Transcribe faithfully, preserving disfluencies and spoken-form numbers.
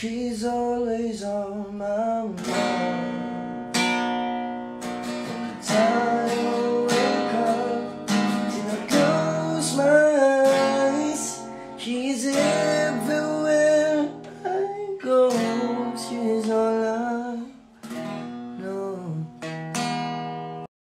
She's always on my mind. From the time I wake up till I close my eyes, she's everywhere.